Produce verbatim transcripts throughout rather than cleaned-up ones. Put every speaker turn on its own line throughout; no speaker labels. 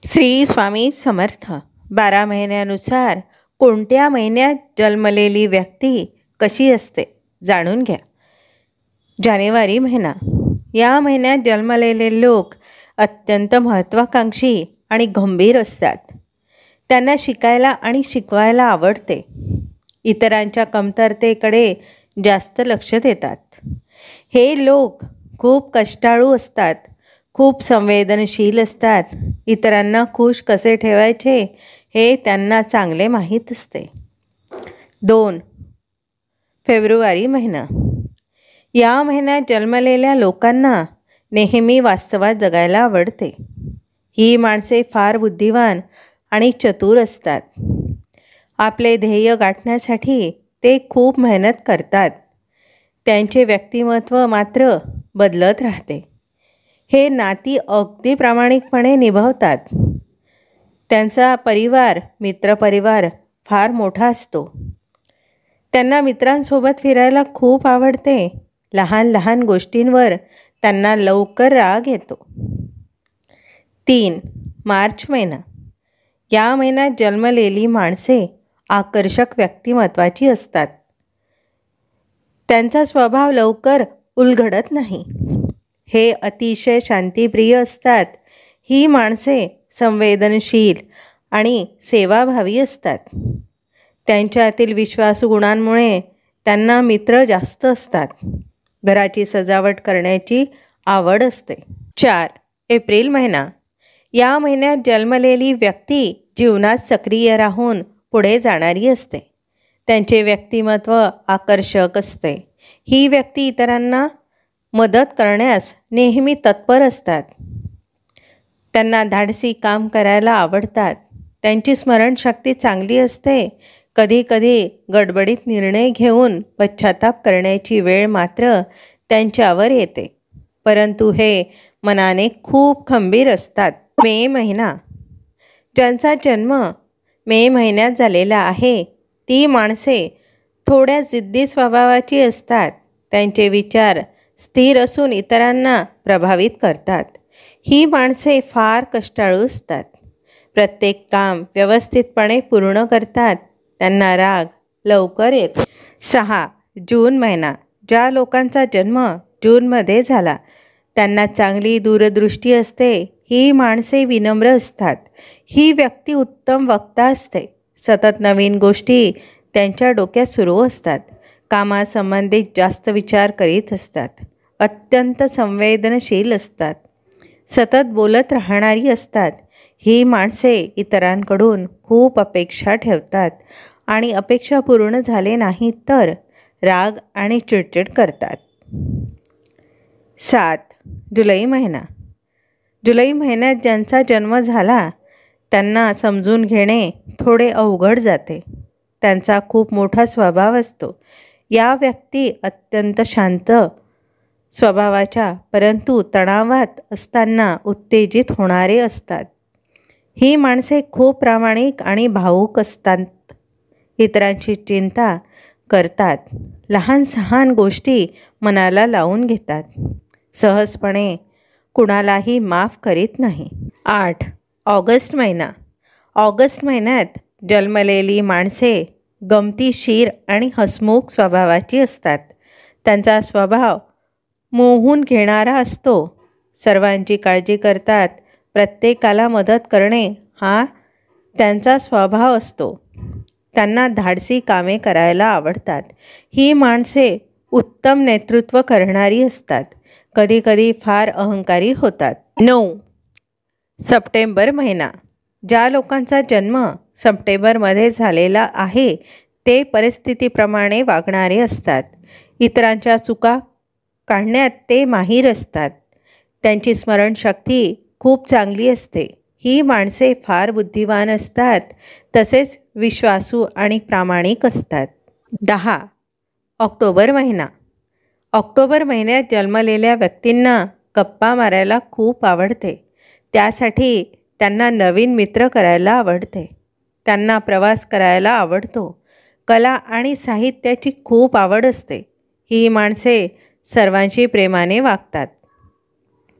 श्री स्वामी समर्थ. बारा महिन्यानुसार कोणत्या महिन्यात जन्मलेली व्यक्ती कशी असते जाणून घ्या. जानेवारी महिना. या महिन्यात जन्मलेले लोक अत्यंत महत्त्वाकांक्षी आणि गंभीर असतात. त्यांना शिकायला आणि शिकवायला आवडते. इतरांच्या कमतरतेकडे जास्त लक्ष देतात. हे लोक खूप कष्टाळू असतात, खूप संवेदनशील असतात. इतरांना खुश कसे ठेवायचे हे त्यांना चांगले माहीत असते. दोन फेब्रुवारी महिना. या महिन्यात जन्मलेल्या लोकांना नेहमी वास्तवात जगायला आवडते. ही माणसे फार बुद्धिवान आणि चतुर असतात. आपले ध्येय गाठण्यासाठी ते खूप मेहनत करतात. त्यांचे व्यक्तिमत्व मात्र बदलत राहते. हे नाती अगदी प्रामाणिकपणे निभावतात. त्यांचा परिवार मित्रपरिवार फार मोठा असतो. त्यांना मित्रांसोबत फिरायला खूप आवडते. लहान लहान गोष्टींवर त्यांना लवकर राग येतो. तीन मार्च महिना. या महिन्यात जन्मलेली माणसे आकर्षक व्यक्तिमत्वाची असतात. त्यांचा स्वभाव लवकर उलगडत नाही. हे अतिशय शांतिप्रिय असतात. ही माणसे संवेदनशील आणि सेवाभावी असतात. त्यांच्यातील विश्वासू गुणांमुळे त्यांना मित्र जास्त असतात. घराची सजावट करण्याची आवड असते. चार एप्रिल महिना. या महिन्यात जन्मलेली व्यक्ती जीवनात सक्रिय राहून पुढे जाणारी असते. त्यांचे व्यक्तिमत्व आकर्षक असते. ही व्यक्ती इतरांना मदत करण्यास नेहमी तत्पर असतात. त्यांना धाडसी काम करायला आवडतात. त्यांची स्मरणशक्ती चांगली असते. कधीकधी गडबडीत निर्णय घेऊन पश्चाताप करण्याची वेळ मात्र त्यांच्यावर येते, परंतु हे मनाने खूप खंबीर असतात. मे महिना. ज्यांचा जन्म मे महिन्यात झालेला आहे ती माणसे थोड्या जिद्दी स्वभावाची असतात. त्यांचे विचार स्थिर असून इतरांना प्रभावित करतात. ही माणसे फार कष्टाळू असतात. प्रत्येक काम व्यवस्थितपणे पूर्ण करतात. त्यांना राग लवकर येतो. सहा जून महिना. ज्या लोकांचा जन्म जूनमध्ये झाला त्यांना चांगली दूरदृष्टी असते. ही माणसे विनम्र असतात. ही व्यक्ती उत्तम वक्ता असते. सतत नवीन गोष्टी त्यांच्या डोक्यात सुरू असतात. कामासंबंधित जास्त विचार करीत असतात. अत्यंत संवेदनशील असतात. सतत बोलत राहणारी असतात. ही माणसे इतरांकडून खूप अपेक्षा ठेवतात आणि अपेक्षा पूर्ण झाले नाहीत तर राग आणि चिडचिड करतात. सात जुलै महिना. जुलै महिन्यात ज्यांचा जन्म झाला त्यांना समजून घेणे थोडे अवघड जाते. त्यांचा खूप मोठा स्वभाव असतो. या व्यक्ती अत्यंत शांत स्वभावाच्या परंतु तणावात असताना उत्तेजित होणारे असतात. ही माणसे खूप प्रामाणिक आणि भावूक असतात. इतरांची चिंता करतात. लहान सहान गोष्टी मनाला लावून घेतात. सहजपणे कुणालाही माफ करीत नाही. आठ ऑगस्ट महिना. ऑगस्ट महिन्यात जन्मलेली माणसे गमतीशीर आणि हसमुख स्वभावाची असतात. त्यांचा स्वभाव मोहून घेणारा असतो. सर्वांची काळजी करतात. प्रत्येकाला मदत करणे हा त्यांचा स्वभाव असतो. त्यांना धाडसी कामे करायला आवडतात. ही माणसे उत्तम नेतृत्व करणारी असतात. कधीकधी फार अहंकारी होतात. नऊ सप्टेंबर महिना. ज्या लोकांचा जन्म सप्टेंबरमध्ये झालेला आहे ते परिस्थितीप्रमाणे वागणारे असतात. इतरांच्या चुका काढण्यात ते माहीर असतात. त्यांची स्मरणशक्ती खूप चांगली असते. ही माणसे फार बुद्धिवान असतात तसेच विश्वासू आणि प्रामाणिक असतात. दहा ऑक्टोबर महिना. ऑक्टोबर महिन्यात जन्मलेल्या व्यक्तींना गप्पा मारायला खूप आवडते. त्यासाठी त्यांना नवीन मित्र करायला आवडते. त्यांना प्रवास करायला आवडतो. कला आणि साहित्याची खूप आवड असते. ही माणसे सर्वांशी प्रेमाने वागतात.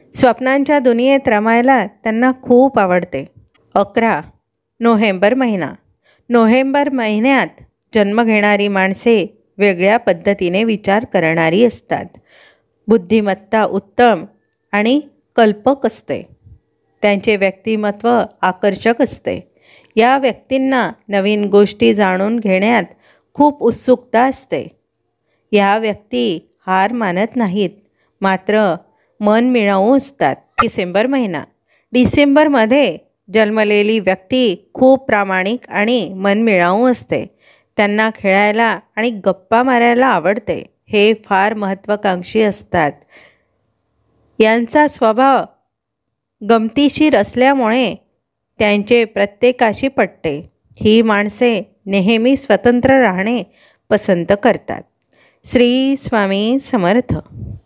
स्वप्नांच्या दुनियेत रमायला त्यांना खूप आवडते. अकरा. नोव्हेंबर महिना. नोव्हेंबर महिन्यात जन्म घेणारी माणसे वेगळ्या पद्धतीने विचार करणारी असतात. बुद्धिमत्ता उत्तम आणि कल्पक असते. त्यांचे व्यक्तिमत्व आकर्षक असते. या व्यक्तींना नवीन गोष्टी जाणून घेण्यात खूप उत्सुकता असते. ह्या व्यक्ती हार मानत नाहीत, मात्र मन मिळावू असतात. डिसेंबर महिना. डिसेंबरमध्ये जन्मलेली व्यक्ती खूप प्रामाणिक आणि मनमिळावू असते. त्यांना खेळायला आणि गप्पा मारायला आवडते. हे फार महत्त्वाकांक्षी असतात. यांचा स्वभाव गमतीशीर असल्यामुळे त्यांचे प्रत्येकाशी पटते. ही माणसे नेहमी स्वतंत्र राहणे पसंत करतात. श्री स्वामी समर्थ.